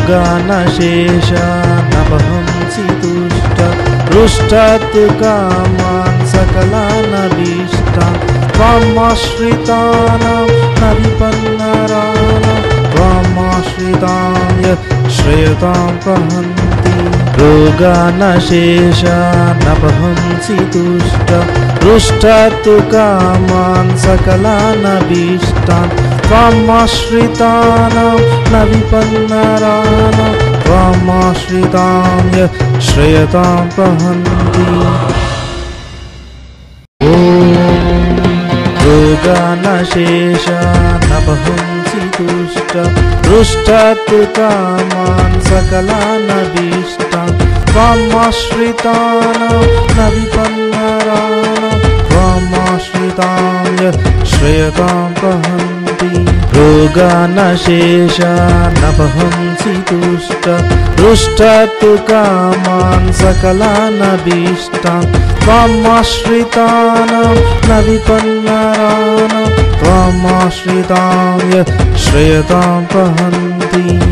रोगानशेषा नवहंसि तुष्ट रुष्टात् कामान् सकलानभीष्टान् त्वामाश्रितानां न विपन्नराणां त्वामाश्रिताय श्रेयतां प्रहन्ति रोगानशेषा नवहंसि तुष्ट रुष्टात् कामान् सकलानभीष्टान् त्वामाश्रितानां न विपन्नराणां त्वामाश्रिताय श्रेयतां प्रहन्ति रोगानशेषा नवहंसि तुष्ट रुष्टात् कामान् सकलानभीष्टान् त्वामाश्रितानां न विपन्नराणां त्वामाश्रिताय श्रेयतां प्रहन्ति रोगानशेषा नवहंसि तुष्ट रुष्टात् कामान् सकलानभीष्टान् त्वामाश्रितानां न विपन्नराणां त्वामाश्रिताय श्रेयतां प्रहन्ति